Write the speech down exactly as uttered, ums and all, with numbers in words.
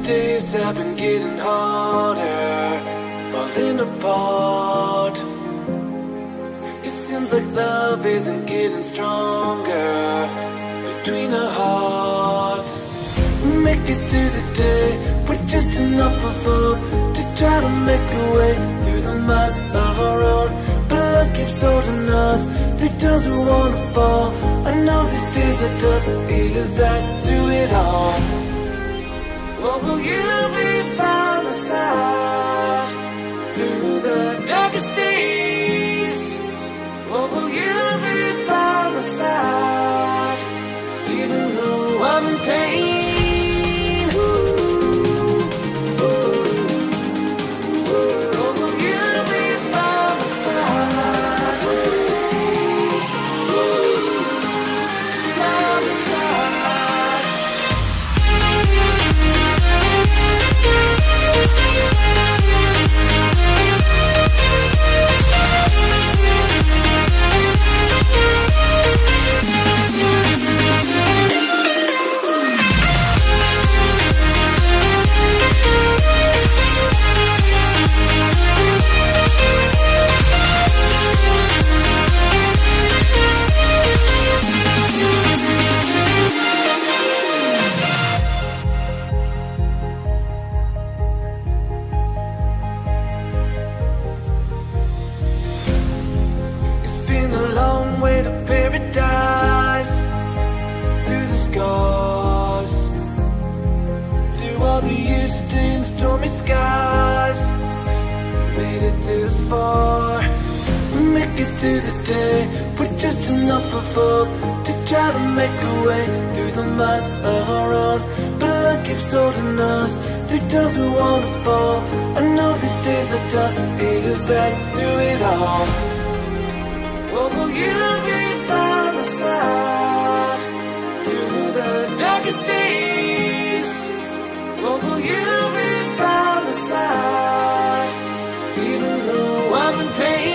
days have been getting harder, falling apart. It seems like love isn't getting stronger between our hearts. We make it through the day with just enough of hope to try to make a way through the miles of our own. But love keeps holding us through times we wanna fall. I know these days are tough, is that through it all? What will you be by my side through the darkest days? What will you be by my side even though I'm in pain? What will you be by my side? By my side. Stormy skies, made it this far. We make it through the day with just enough of hope to try to make a way through the miles of our own. But love keeps holding us through times we wanna fall. I know these days are tough, is that through it all? What will you be by my side through the darkest days? What will you be by my side even though I'm in pain?